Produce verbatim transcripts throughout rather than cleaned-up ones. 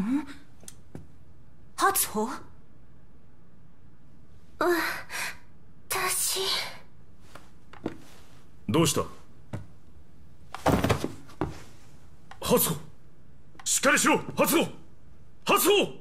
ん？初穂？ 私。 どうした？初穂、しっかりしろ。初穂、初穂。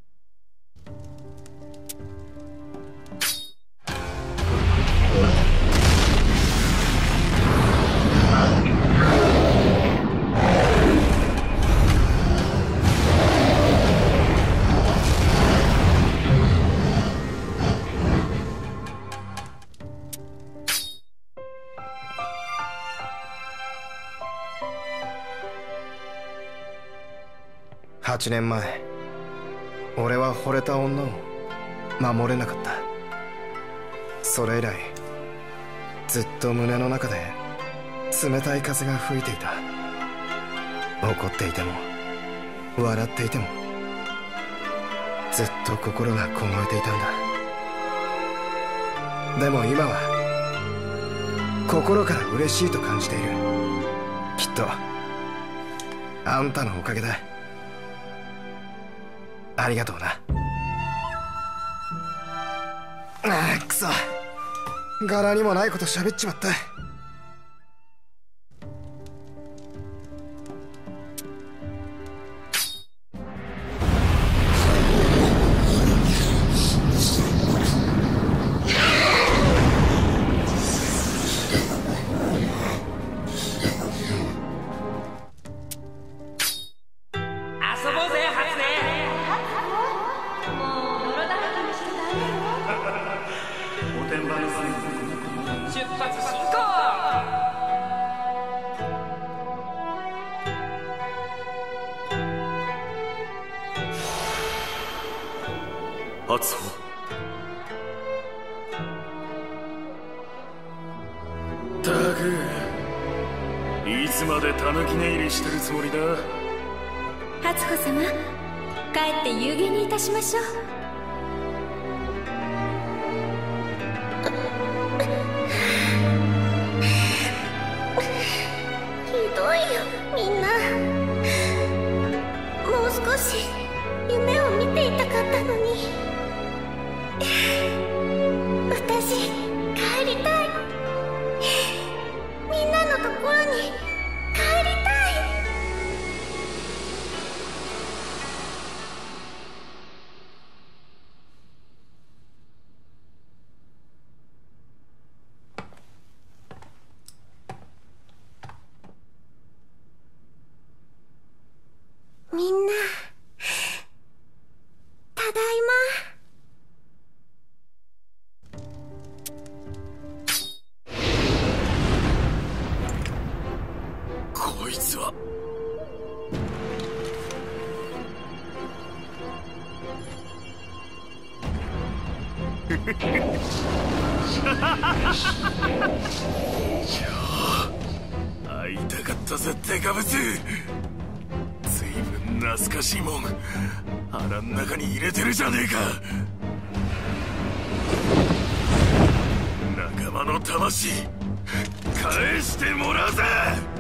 はちねんまえ、俺は惚れた女を守れなかった。それ以来ずっと胸の中で冷たい風が吹いていた。怒っていても笑っていてもずっと心が凍えていたんだ。でも今は心から嬉しいと感じている。きっとあんたのおかげだ。ありがとうな。ああ、くそ、柄にもないこと喋っちまった。 初穂、ったくいつまでたぬき寝入りしてるつもりだ。 初子様、帰って夕げにいたしましょう。ひどいよ、みんな。もう少し夢を見ていたかったのに。私、帰りたい。みんなのところに帰りたい。みんな、ただいま。 こいつは会いたかったぜ、デカブツ。ずいぶん懐かしいもん腹ん中に入れてるじゃねえか。仲間の魂返してもらうぜ。